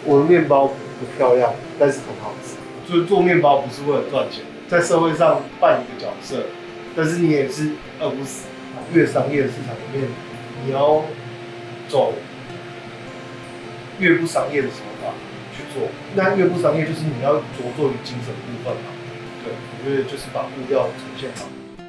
我的面包不漂亮，但是很好吃。就是做面包不是为了赚钱，在社会上扮一个角色，但是你也是饿不死。越商业的市场里面，你要走越不商业的手法去做。那越不商业就是你要着重于精神部分嘛。对，我觉得就是把物料呈现好。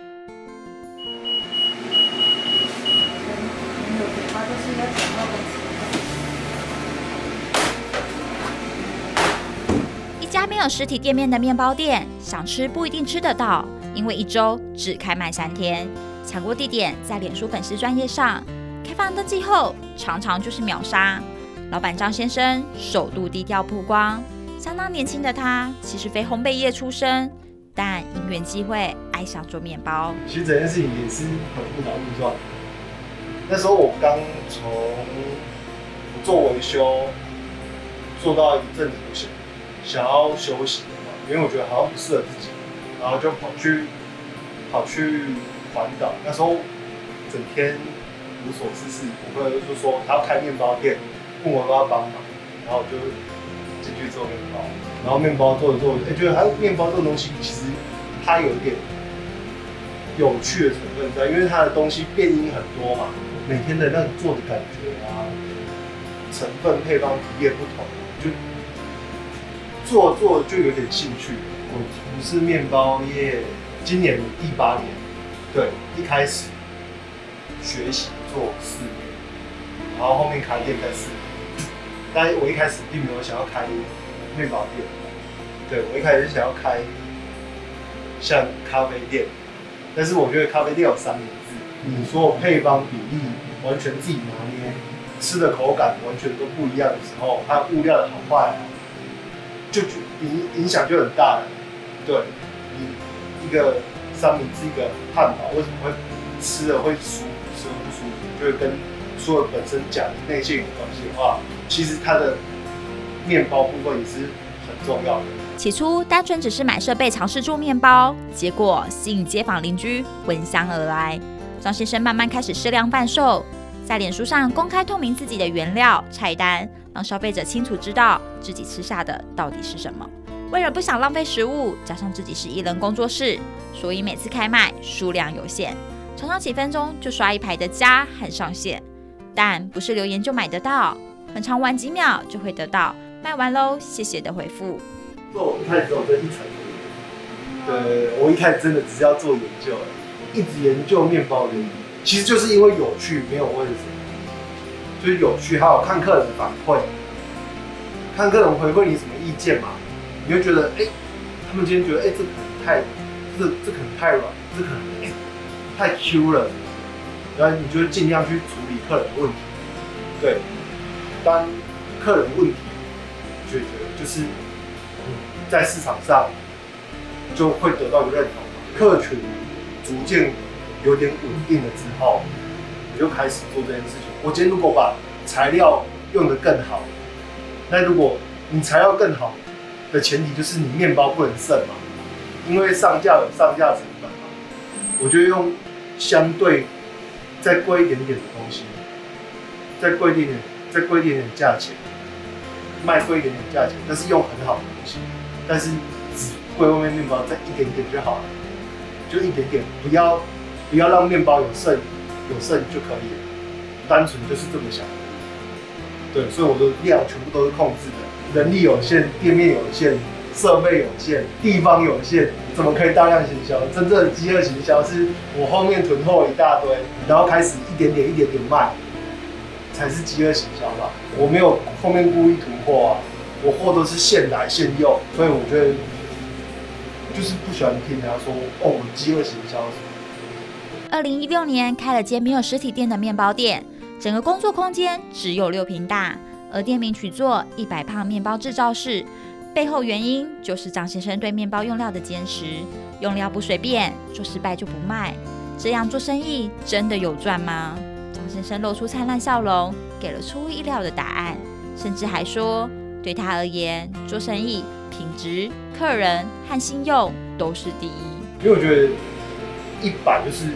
一家没有实体店面的面包店，想吃不一定吃得到，因为一周只开卖3天。抢过地点在脸书粉丝专页上，开放登记后常常就是秒杀。老板张先生首度低调曝光，相当年轻的他其实非烘焙业出身，但因缘际会爱上做面包。 其实整件事情也是很误打误撞。那时候我刚从做维修做到一阵子，想要休息嘛，因为我觉得好像不适合自己，然后就跑去环岛。那时候整天无所事事，我朋友就说他要开面包店，问我要不要帮忙，然后我就进去做面包。然后面包做着做着，觉得它面包这种东西其实它有一点有趣的成分在，因为它的东西变因很多嘛，每天的那个做的感觉啊，成分配方比例不同，就做就有点兴趣。我从事面包业，今年第8年，对，一开始学习做4年，然后后面开店在4年。但我一开始并没有想要开面包店，对，我一开始想要开像咖啡店，但是我觉得咖啡店有3明治，你所有配方比例完全自己拿捏，吃的口感完全都不一样的时候，它物料的好坏就影响就很大了。对，你一个3明治一个汉堡，为什么会吃了会舒服，吃了不舒服，就会跟所有本身钾离内馅有关系的话，其实它的面包部分也是很重要的。 起初单纯只是买设备尝试做面包，结果吸引街坊邻居闻香而来。张先生慢慢开始适量贩售，在脸书上公开透明自己的原料、菜单，让消费者清楚知道自己吃下的到底是什么。为了不想浪费食物，加上自己是1人工作室，所以每次开卖数量有限，常常几分钟就刷1排的加和上线。但不是留言就买得到，很常玩几秒就会得到卖完喽，谢谢的回复。 我一开始只有这1层，对，我一开始真的只是要做研究，一直研究面包原理，其实就是因为有趣，没有为了什么，就是有趣，还有看客人的反馈，看客人回馈你什么意见嘛，你会觉得，他们今天觉得，这可能太，这可能太软，这可能太 Q 了，然后你就尽量去处理客人的问题，对，当客人问题解决，就是在市场上就会得到一个认同嘛，客群逐渐有点稳定了之后，你就开始做这件事情。我今天如果把材料用得更好，那如果你材料更好的前提就是你面包不能剩嘛，因为上架有上架成本嘛，我就用相对再贵一点点的东西，再贵一点点价钱，卖贵一点点价钱，但是用很好的东西，但是只贵外面面包再一点点就好了，就一点点，不要让面包有剩就可以了，单纯就是这么想。对，所以我的量全部都是控制的，人力有限，店面有限，设备有限，地方有限，怎么可以大量行销？真正的饥饿行销是我后面囤货一大堆，然后开始一点点卖，才是饥饿行销吧。我没有后面故意囤货啊，我货都是现来现用，所以我觉得就是不喜欢听人家说我饥饿行销什么。 2016年开了间没有实体店的面包店，整个工作空间只有6坪大，而店名取作100磅面包制造室。背后原因就是张先生对面包用料的坚持，用料不随便，做失败就不卖。这样做生意真的有赚吗？张先生露出灿烂笑容，给了出乎意料的答案，甚至还说，对他而言，做生意品质、客人和信用都是第一。 因为我觉得100就是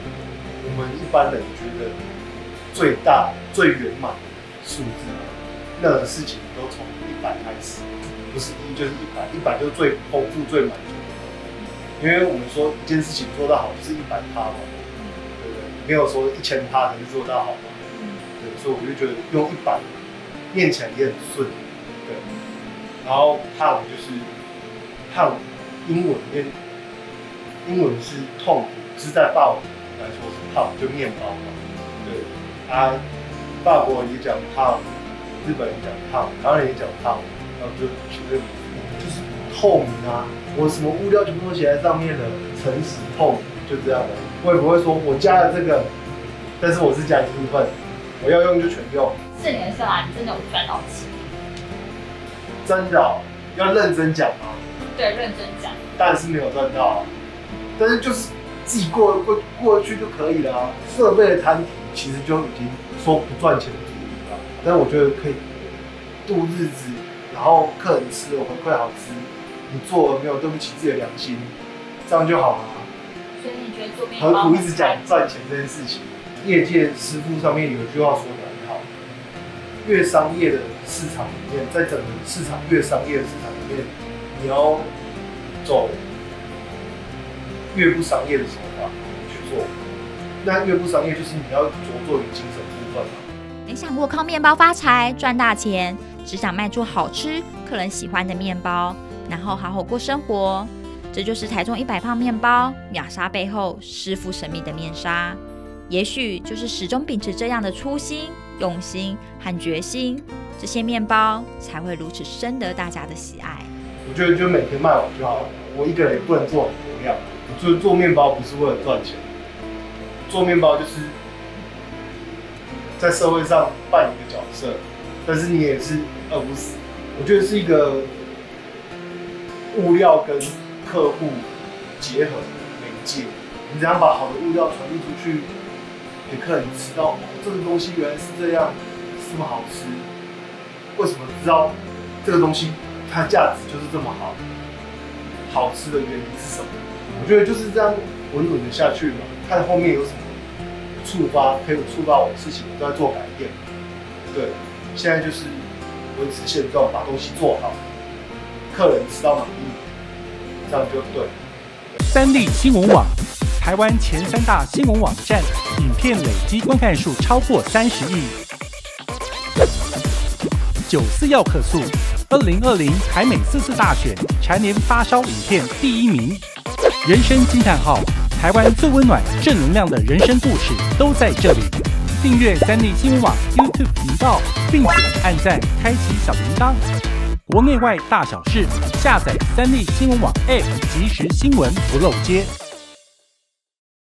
我们一般人觉得最大、最圆满的数字。 任何事情都从100开始，不是1就是100，100就是最丰富、最满足的。因为我们说一件事情做到好就是100%嘛，对不对？没有说1000%才是做到好嘛。对，所以我就觉得用100念起来也很顺，对。然后胖就是胖，英文是痛苦，是在法文来说是胖，就面包嘛。对啊，法国人也讲胖，日本人讲胖，台湾人也讲胖，然后就觉得就是透明啊，我什么物料全部都写在上面了，诚实透明，就这样的。我也不会说我加了这个，但是我是加一部分，我要用就全用。 4年下来，你真的有赚到钱？ 真的、哦，要认真讲吗？ 对，认真讲。 当然是没有赚到、啊，但是就是自己过去就可以了、啊。设备的摊体其实就已经说不赚钱的体力了，但是我觉得可以度日子，然后客人吃了回馈好吃，你做了没有对不起自己的良心，这样就好了。 所以你觉得做面包何苦一直讲赚钱这件事情？业界师傅上面有一句话说得很好，越商业的市场里面，在整个市场越商业的市场里面，你要走越不商业的手法去做。那越不商业就是你要着重于精神部分嘛。 没想过靠面包发财赚大钱，只想卖出好吃、客人喜欢的面包，然后好好过生活。这就是台中100胖面包秒杀背后师傅神秘的面纱。也许就是始终秉持这样的初心、用心和决心，这些面包才会如此深得大家的喜爱。 我觉得就每天卖完就好了，我一个人也不能做很多量。我做面包不是为了赚钱，做面包就是在社会上扮演一个角色，但是你也是饿不死。我觉得是一个物料跟客户结合的媒介，你怎样把好的物料传递出去，给客人吃到，这个东西原来是这样，这么好吃。为什么知道这个东西它价值就是这么好？好吃的原因是什么？我觉得就是这样稳稳的下去嘛，看后面有什么触发可以触发我的事情，我都在做改变。对，现在就是维持现状，把东西做好，客人吃到满意，这样就对。 三立新闻网，台湾前3大新闻网站，影片累积观看数超过30亿。94要客诉，2020台美4次大选蝉联发烧影片第1名。人生惊叹号，台湾最温暖、正能量的人生故事都在这里。订阅三立新闻网 YouTube 频道，并且按赞、开启小铃铛。国内外大小事，下载三立新闻网 App， 即时新闻不漏接。